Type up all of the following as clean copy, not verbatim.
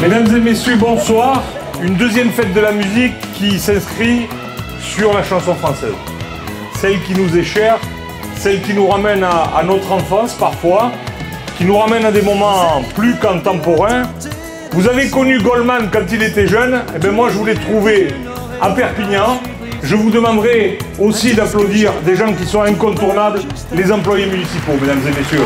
Mesdames et messieurs, bonsoir. Une deuxième fête de la musique qui s'inscrit sur la chanson française. Celle qui nous est chère, celle qui nous ramène à notre enfance parfois, qui nous ramène à des moments plus contemporains. Vous avez connu Goldman quand il était jeune, et bien moi je vous l'ai trouvé à Perpignan. Je vous demanderai aussi d'applaudir des gens qui sont incontournables, les employés municipaux, mesdames et messieurs.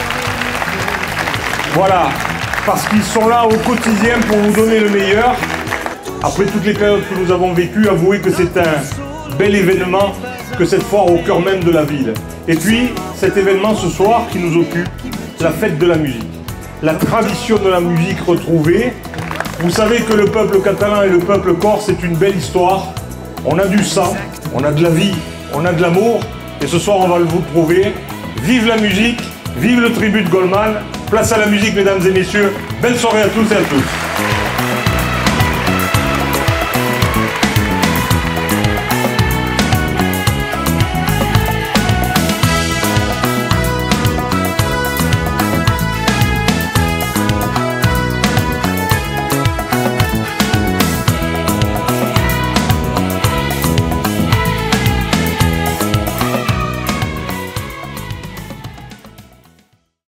Voilà, parce qu'ils sont là au quotidien pour vous donner le meilleur. Après toutes les périodes que nous avons vécues, avouez que c'est un bel événement que cette foire au cœur même de la ville. Et puis, cet événement ce soir qui nous occupe, la fête de la musique. La tradition de la musique retrouvée. Vous savez que le peuple catalan et le peuple corse, c'est une belle histoire. On a du sang, on a de la vie, on a de l'amour. Et ce soir, on va vous le prouver. Vive la musique, vive le tribut de Goldman. Place à la musique, mesdames et messieurs. Belle soirée à tous et à toutes.